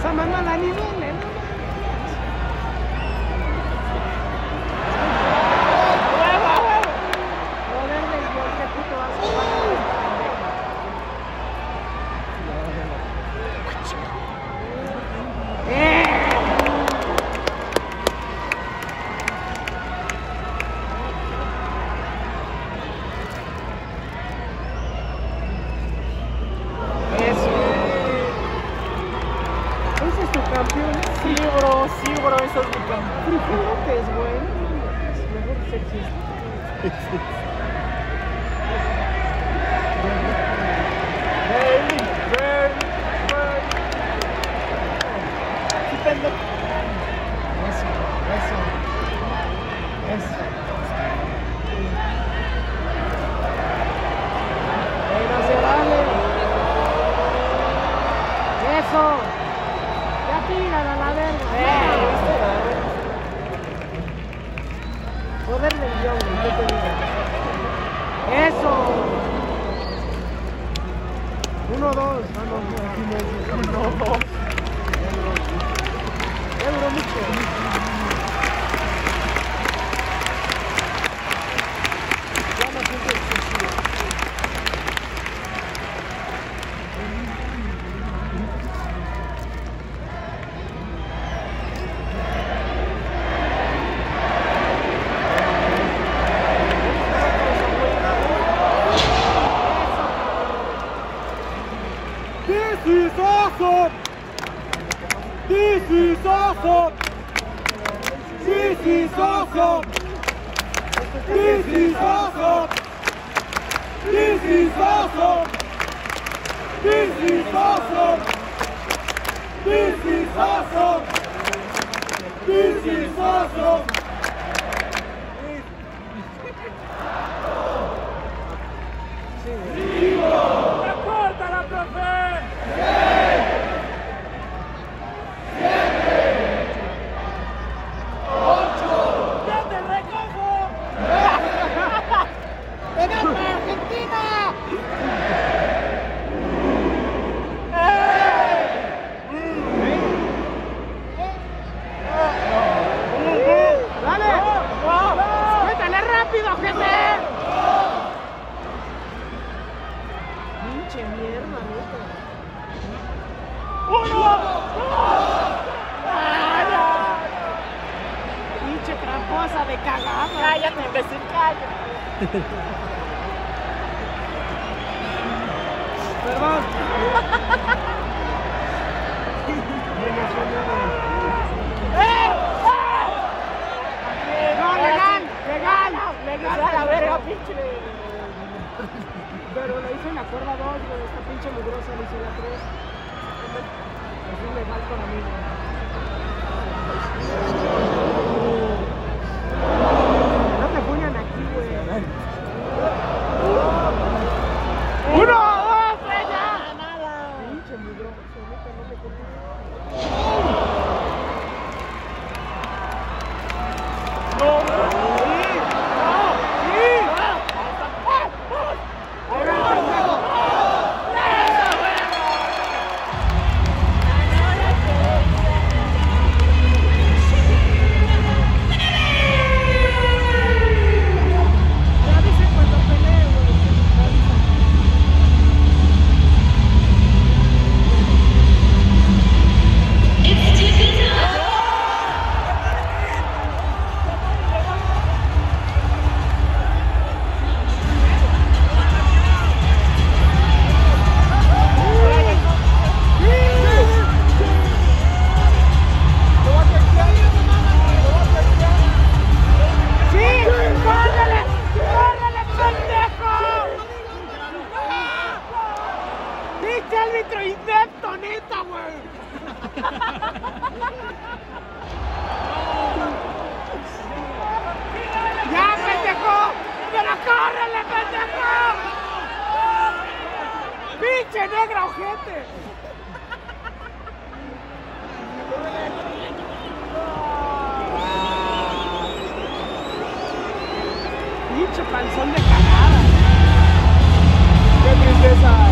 Esa mano la nivel, ¿no? Sí, bro, eso es mi campeón. Frijol López, güey. Mejor sexista. Eso. No se vale. Eso. Ya tírala a la verga. Poder del guión, ¿qué te digo? Eso. 1-2. No. Ya duró mucho. De cagada. Cállate, imbécil, cállate. Perdón. No, legal a la verga, pinche. Pero la hice en la cuerda 2, güey. Esta pinche mugrosa le hice la 3. Es ilegal para mí, no te fuñan aquí, güey. 1, 2, 3, ya. Nada. Pinche mugroso, no te conté. árbitro inepto, neta, güey. ¡Ya, pendejo! ¡Pero córrele, pendejo! ¡Pinche negra ojete! Pinche panzón de cagada. ¡Qué tristeza!